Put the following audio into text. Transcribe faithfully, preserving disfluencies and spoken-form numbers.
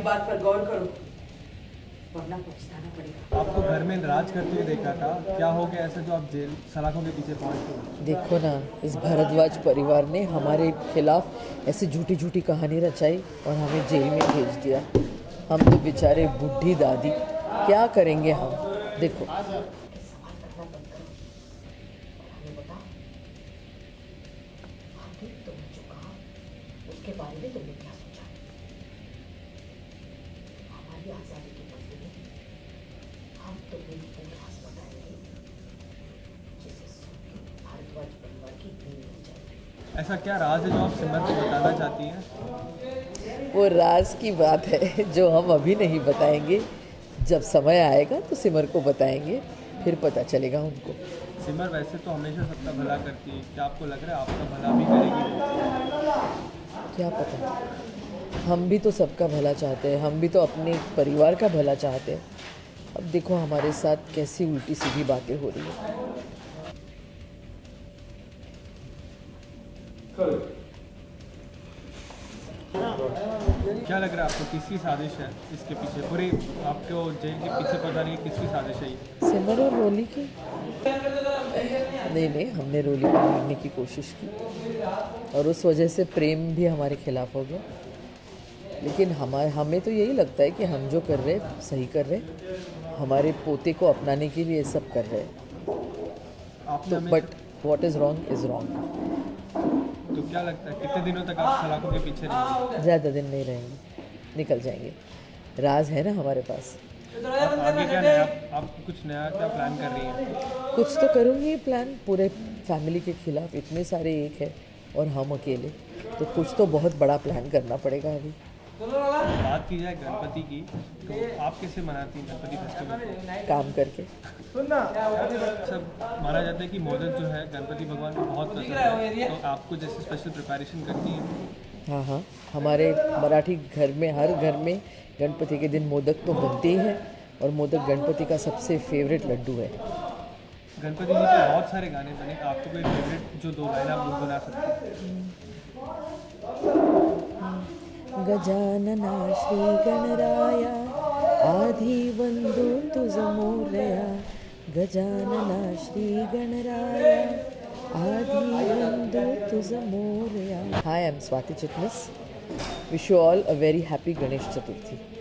बात पर गौर करो, वरना पछताना पड़ेगा। आपको घर में राज करते हुए देखा था, क्या हो गया ऐसा जो आप जेल सलाखों के पीछे पहुंच गए? देखो ना, इस भारद्वाज परिवार ने हमारे खिलाफ ऐसी झूठी झूठी कहानी रचाई और हमें जेल में भेज दिया। हम तो बेचारे बूढ़ी दादी, क्या करेंगे हम? देखो उसके बारे में तुमने क्या सोचा? हमारी आजादी के बदले में हम तुम्हें वो राज बताएंगे जिसे सुनकर भारद्वाज परिवार की नींद उड़ जाएगी। ऐसा क्या राज है जो आप सिमर को बताना चाहती हैं? वो राज की बात है जो हम अभी नहीं बताएंगे, जब समय आएगा तो सिमर को बताएंगे, फिर पता चलेगा उनको। सिमर वैसे तो हमेशा सबका भला करती है, क्या आपको लग रहा है आपका भला भी करेगी? क्या पता, हम भी तो सबका भला चाहते हैं, हम भी तो अपने परिवार का भला चाहते हैं। अब देखो हमारे साथ कैसी उल्टी सीधी बातें हो रही है। क्या लग रहा है आपको, किसकी साजिश है इसके पीछे? पूरे आपको जेल के पीछे पता नहीं किसकी साजिश है ये? सिमर और रोली की? नहीं नहीं, हमने रोली को मारने की कोशिश की और उस वजह से प्रेम भी हमारे खिलाफ हो गया। लेकिन हमारे हमें तो यही लगता है कि हम जो कर रहे हैं सही कर रहे हैं, हमारे पोते को अपनाने के लिए सब कर रहे हैं। तो but what is wrong is wrong. तो क्या लगता है कितने दिनों तक आप सलाखों के पीछे रहेंगे? ज़्यादा दिन नहीं रहेंगे, निकल जाएंगे। राज है ना हमारे पास। आप आगे क्या नया, आप कुछ नया क्या प्लान कर रही हैं? कुछ तो करूँगी प्लान, पूरे फैमिली के खिलाफ इतने सारे एक है और हम अकेले, तो कुछ तो बहुत बड़ा प्लान करना पड़ेगा अभी। बात की जाए गणपति की, तो आप कैसे मनाती हैं गणपति फेस्टिवल? काम करके। सब माना जाता है कि मोदक जो है गणपति भगवान को बहुत पसंद है, तो आपको जैसे स्पेशल प्रिपरेशन करती हैं? हाँ हाँ, हमारे मराठी घर में हर घर में गणपति के दिन मोदक तो बनते ही हैं और मोदक गणपति का सबसे फेवरेट लड्डू है। गणपति जी के बहुत सारे गाने बने, आपको कोई फेवरेट जो दो लाइन आप गुनगुना सकते हैं? गजानना श्री गणराया आधी वंदू तुझ मोरया, गजानना श्री गणराया आधी वंदू तुझ Morya. Hi, I am Swati Chitnis. Wish you all a very happy Ganesh Chaturthi.